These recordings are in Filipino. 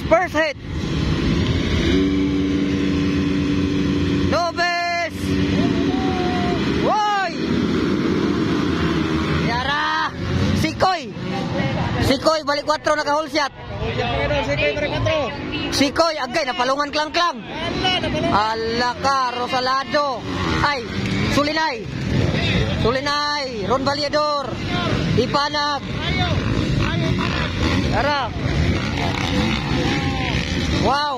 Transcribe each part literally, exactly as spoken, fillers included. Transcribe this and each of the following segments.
first hit. Nobis. Woy. Yara. Sikoy. Sikoy balik four naka-hole shot. Sikoy agay napalungan klang-klang. Ala ka Rosalado. Ay, Sulinay. Sulinay, Ron Valedor. Ipanag. Tara. Wow.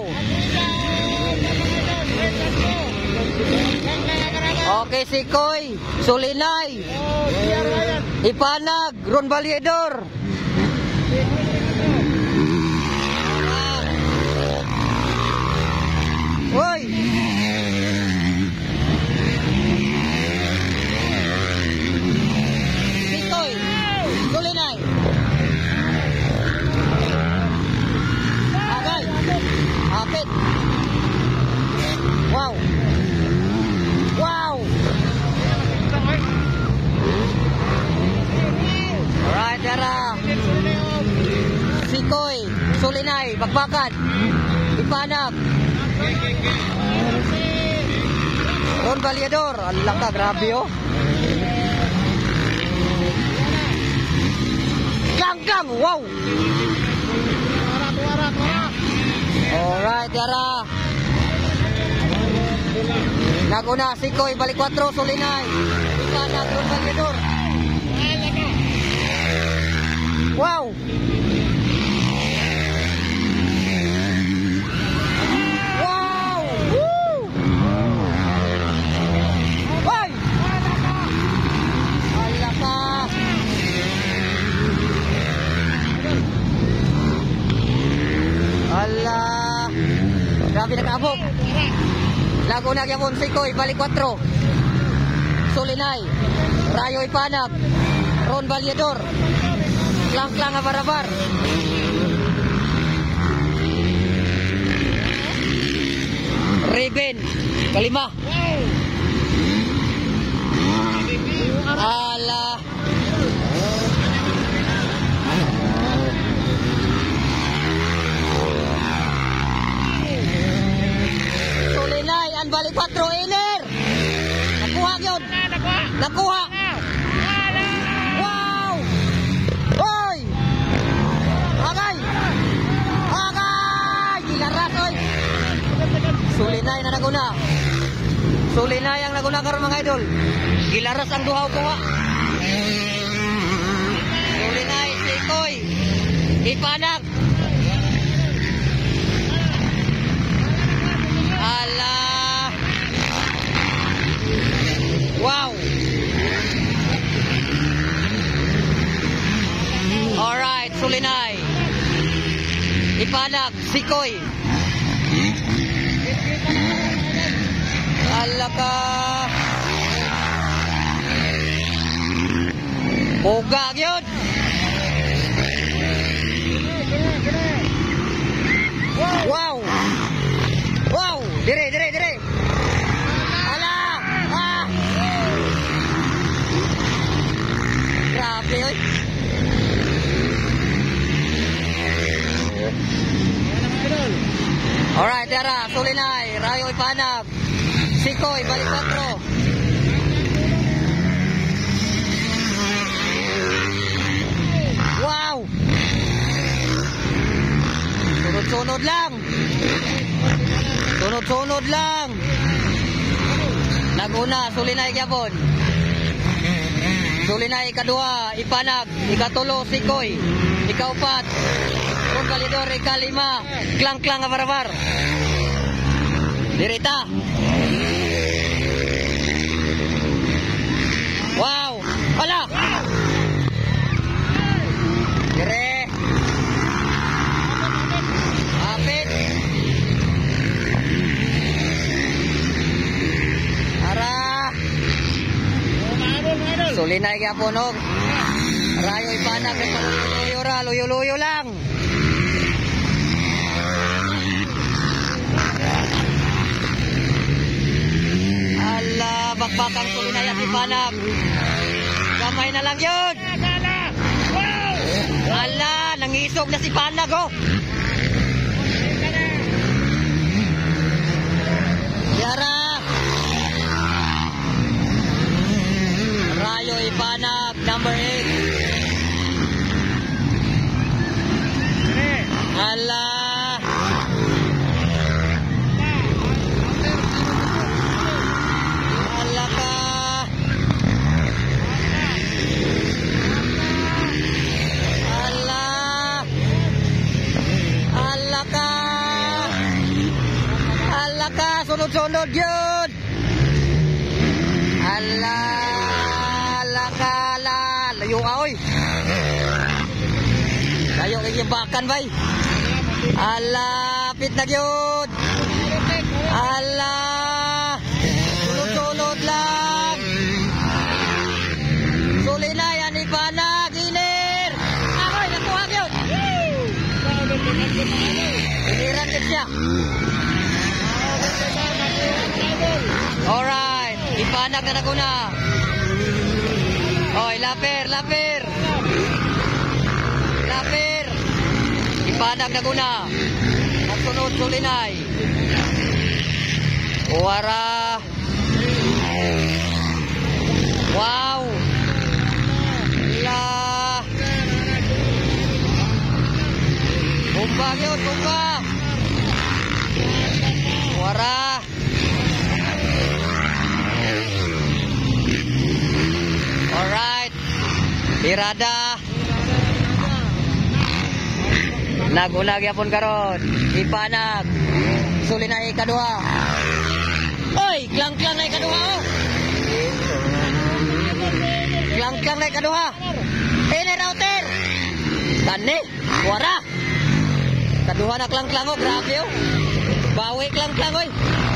Okay, Sikoy, Sulinay. Ipanag, Ron Valedor. Woy. Sikoy, Sulinay. Agay. Apit. Wow. Wow. Alright, Yara. Sikoy, Sulinay, bakbakan. Ipanag. Ron Valedor. Alang ka, grabe oh. Gang-gang, wow. Alright, Yara. Naguna, Sikoy, balik four, Sulinay. Ipanag, Ron Valedor. Wow. Wow. Woo. Ay. Ala ka. Ala. Grabe nakabog. Lago na gyapon Sikoy, balik four. Sulinay. Rayo Ipanag. Ron Valedor. Klang-klang nga barabar. Raven, kalima. Ala. Sulinay, ang balik four, Iner. Nakuha yun. Nakuha. Wow. Oy. Agay. Agay. Gilaras, oy. Sulinay na naguna. Sulinay ang naguna karon mga idol. Gilaras ang duhaw kuha. Sulinay, Sikoy. Ipanag. Ala. Wow. Alright, Sulinay. Ipanag, Sikoy. Ala ka. Boga yun. Wow. Wow. Dire, dire, dire. Ala. Ah. Grabe yun. Alright, Yara. Sulinay. Rayo Ipanag. Sikoy, balik four. Wow. Sunod-sunod lang. Sunod-sunod lang. Naguna, Sulinay gyapon. Sulinay ikadua, Ipanag, ikatulo, Sikoy, ikaupat, Ron Valedor, ikalima, klang-klang nga barabar. Dirita. Wow. Hala. Dire. Apit. Ara. Sulinay gyapon og Rayo Ipanag luyo ra, luyo-luyo lang. Ala, bakbakang Sulinay at Ipanag. Gamay na lang yun. Ala, nangisog na si Panag oh. Yara. Rayo Ipanag, number eight. Ala. Ala ka. Ala. Ala ka. Ala ka, sunod-sunod yun. Ala. Ala ka, ala. Layo ka, oy. Layo kagibakan, bay. Ala, pit na yun. Ala. Sunod-sunod lang. Suli na yan, Ipanag, Iner. Akoy, nakuha yun. Iniran din siya. Alright, Ipanag na naguna. Oy, Laper, Laper. Laper. Ipanag naguna. At sunod Sulinay. Wara. Wow. La. Bumba yun, bumba. Wara. Alright. Irada. Nagunag yapon karon. Ipanag. Sulinay kadua. Oy, klang-klang na kadua. Oh. Klang-klang na kadua. Ini router. Tani, wara. Kadua na klang-klang oh, grabe oh. Bawi klang-klang oy.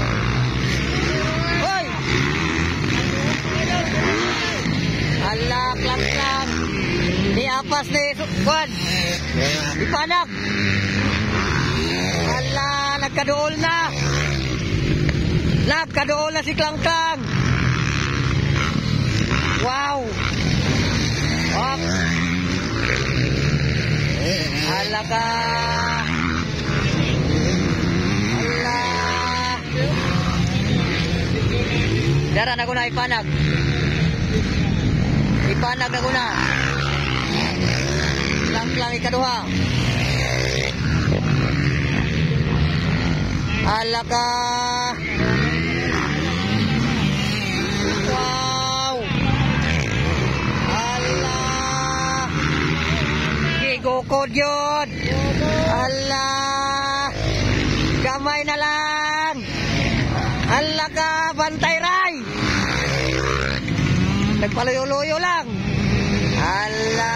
Oy. Ala klang-klang. Ni apas ni Kwan. Ipanag. Ala, nagkadool na. Nagkadool na si Klang-Klang. Wow. Op. Ala ka. Ala. Dara na guna Ipanag. Ipanag na guna. Klang-Klang ikaduha. Ala ka. Wow. Ala. Gigukod yun. Ala. Gamay na lang. Ala ka. Bantay ray. Nagpalayo-loyo lang. Ala.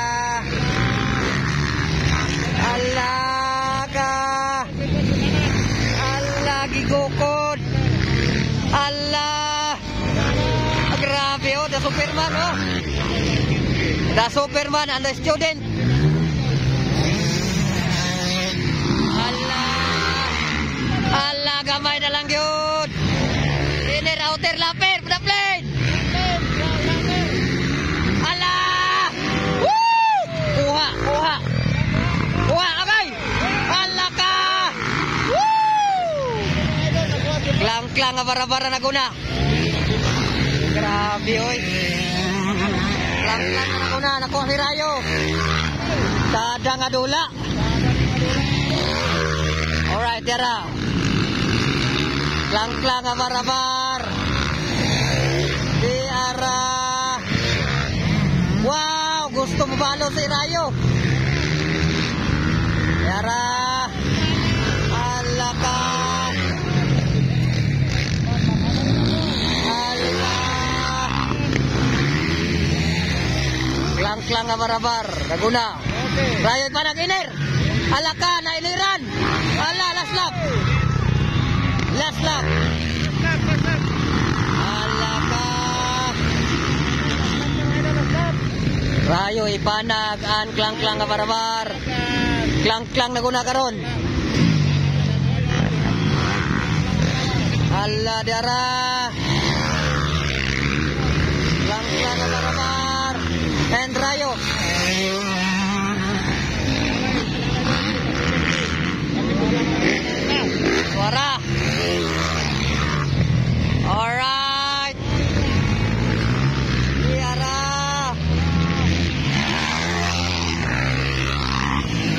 Ala ka. Ala gigukod. Ala. Grabe oh, the Superman oh. The Superman and the student. Ala. Ala gamay na lang yun. Ini router Laper, the plane. Ala. Woo! Kuha, kuha. Kuha, agay. Ala ka. Woo! Klang-klang abara-bara na guna. Grabe oy. Klang-klang na guna. Nakuha si Rayo. Tada nga dula. Alright, yara. Klang-klang abara-bar. Di ara. Wow, gusto mo balo si Rayo. Yara. Ala ka. Ala. Klang-klang abarabar. Naguna. Okay. Rayo Ipanag iner. Ala ka, nailiran. Ala, last lap. Last lap. Ala ka. Rayo Ipanag an klang-klang abarabar. Klang-klang naguna karon. Ala dara. Klang-klang abarabar. And Rayo. Suara.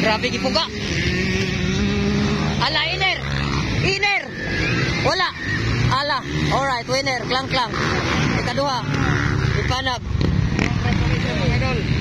Grabe gipuga. Ala, iner. Iner. Wala. Ala. Alright, winner. Klang klang. Ikaduha. Ipanag. Congratulations, idol.